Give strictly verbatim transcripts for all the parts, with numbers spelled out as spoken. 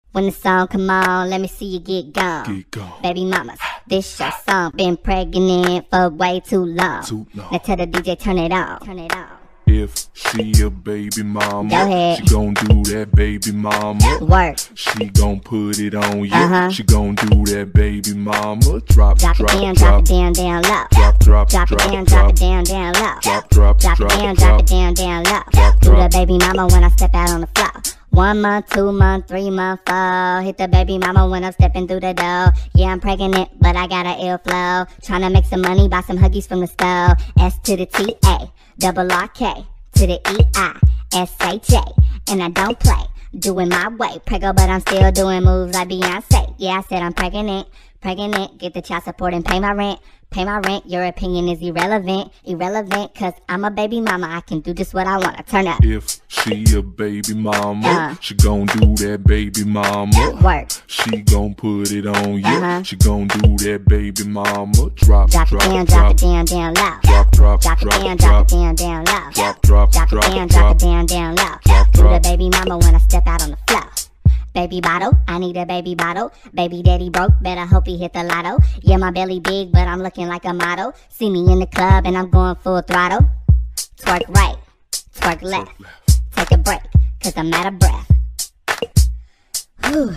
When the song come on, let me see you get gone. Get gone. Baby mamas, this your song. Been pregnant for way too long. Too long. Now tell the D J turn it on. Turn it on. If she a baby mama, Go ahead. she gon' do that baby mama. Work. She gon' put it on you. Uh-huh. She gon' do that baby mama. Drop, Drop, drop, it down, drop drop, it down, down low. drop, drop, Drop, drop, it down, drop drop, it down, down low. drop, drop, Drop, drop, it down, drop drop, it down, down low. drop, Do the drop. baby mama when I step out on the floor. One month, two month, three month, four. Hit the baby mama when I'm stepping through the door. Yeah, I'm pregnant, but I got an ill flow. Tryna make some money, buy some Huggies from the store. S to the T A, double R K, to the E I, S H A. And I don't play, doing my way. Preggo, but I'm still doing moves like Beyonce. Yeah, I said I'm pregnant, pregnant. Get the child support and pay my rent. Pay my rent, your opinion is irrelevant. Irrelevant, cause I'm a baby mama. I can do just what I wanna. Turn up. If she a baby mama, Uh. she gon' do that baby mama. Work. She gon' put it on you. Uh-huh. She gon' do that baby mama. Drop, Drop drop, it down, drop drop, it down, down low. drop, drop, Drop it drop, down, drop drop, it down, down low. drop, drop, Drop it drop, down, drop it drop, down, down low. drop, Do the drop. baby mama when I step out on the floor. Baby bottle, I need a baby bottle. Baby daddy broke, better hope he hit the lotto. Yeah, my belly big, but I'm looking like a model. See me in the club and I'm going full throttle. Twerk right, twerk left. Take a break, cause I'm out of breath. Whew.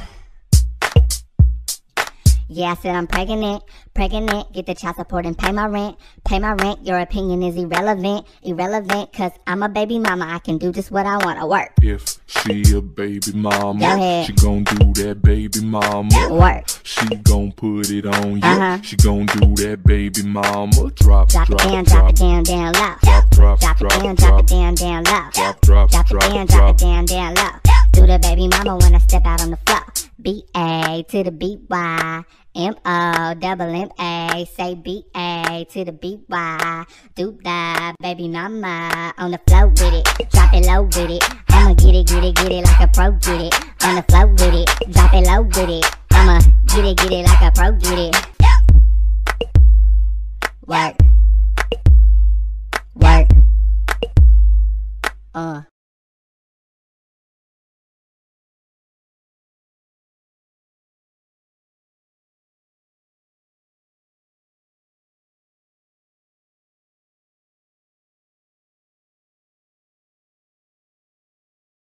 Yeah, I said I'm pregnant, pregnant. Get the child support and pay my rent. Pay my rent, your opinion is irrelevant. Irrelevant, cause I'm a baby mama. I can do just what I wanna. Work. If she a baby mama, Go ahead. she gon' do that baby mama. Work. She gon' put it on you. Uh-huh. She gon' do that baby mama. Drop, Drop drop, it down, drop, drop it down, down low. drop, drop, Drop it drop, down, drop drop, it down, down low. drop, drop, Drop it drop, down, drop drop. it down, down low. Do the baby mama when I step out on the floor. B A to the B Y. M O double M A. Say B A to the B Y. Do the baby mama on the floor with it. Drop it low with it. I'ma get it, get it, get it like a pro get it. On the floor with it. Drop it low with it. I'ma get it, get it like a pro get it. Work.